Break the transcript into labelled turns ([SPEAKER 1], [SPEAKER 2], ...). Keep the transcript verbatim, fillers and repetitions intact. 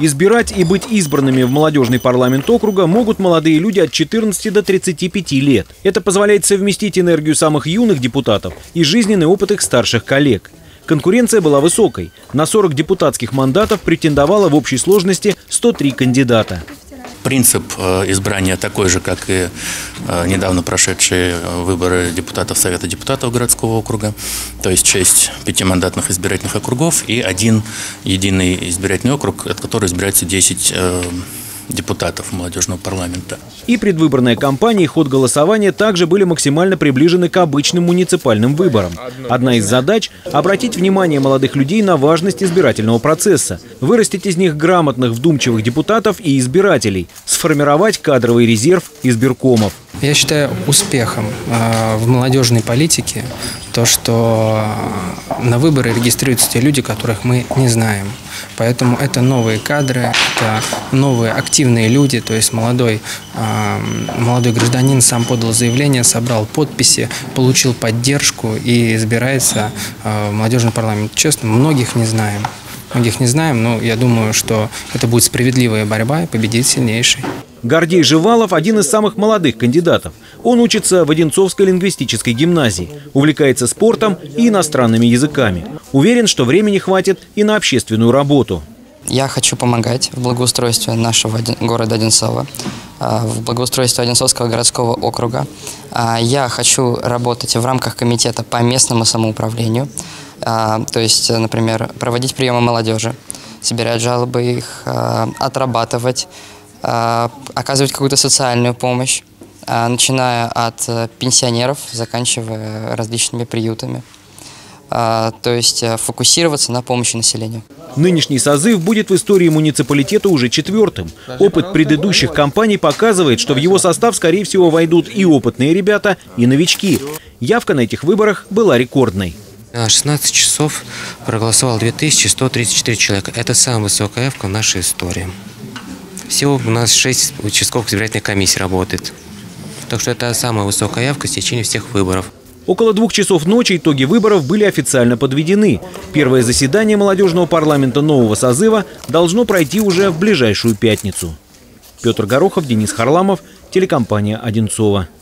[SPEAKER 1] Избирать и быть избранными в молодежный парламент округа могут молодые люди от четырнадцати до тридцати пяти лет. Это позволяет совместить энергию самых юных депутатов и жизненный опыт их старших коллег. Конкуренция была высокой. На сорок депутатских мандатов претендовало в общей сложности сто три кандидата.
[SPEAKER 2] Принцип избрания такой же, как и недавно прошедшие выборы депутатов Совета депутатов городского округа. То есть шесть пятимандатных избирательных округов и один единый избирательный округ, от которого избирается десять депутатов молодежного парламента.
[SPEAKER 1] И предвыборная кампания, и ход голосования также были максимально приближены к обычным муниципальным выборам. Одна из задач – обратить внимание молодых людей на важность избирательного процесса, вырастить из них грамотных, вдумчивых депутатов и избирателей, сформировать кадровый резерв избиркомов.
[SPEAKER 3] Я считаю успехом в молодежной политике то, что на выборы регистрируются те люди, которых мы не знаем. Поэтому это новые кадры, это новые активные люди, то есть молодой, молодой гражданин сам подал заявление, собрал подписи, получил поддержку и избирается в молодежный парламент. Честно, многих не знаем. Многих не знаем, но я думаю, что это будет справедливая борьба и победит сильнейший.
[SPEAKER 1] Гордей Живалов – один из самых молодых кандидатов. Он учится в Одинцовской лингвистической гимназии, увлекается спортом и иностранными языками. Уверен, что времени хватит и на общественную работу.
[SPEAKER 4] Я хочу помогать в благоустройстве нашего города Одинцова, в благоустройстве Одинцовского городского округа. Я хочу работать в рамках комитета по местному самоуправлению. То есть, например, проводить приемы молодежи, собирать жалобы их, отрабатывать, оказывать какую-то социальную помощь, начиная от пенсионеров, заканчивая различными приютами. То есть фокусироваться на помощи населению.
[SPEAKER 1] Нынешний созыв будет в истории муниципалитета уже четвертым. Опыт предыдущих кампаний показывает, что в его состав, скорее всего, войдут и опытные ребята, и новички. Явка на этих выборах была рекордной.
[SPEAKER 5] На шестнадцать часов проголосовало две тысячи сто тридцать четыре человека. Это самая высокая явка в нашей истории. Всего у нас шесть участковых избирательных комиссий работает. Так что это самая высокая явка в течение всех выборов.
[SPEAKER 1] Около двух часов ночи итоги выборов были официально подведены. Первое заседание молодежного парламента нового созыва должно пройти уже в ближайшую пятницу. Петр Горохов, Денис Харламов, телекомпания «Одинцова».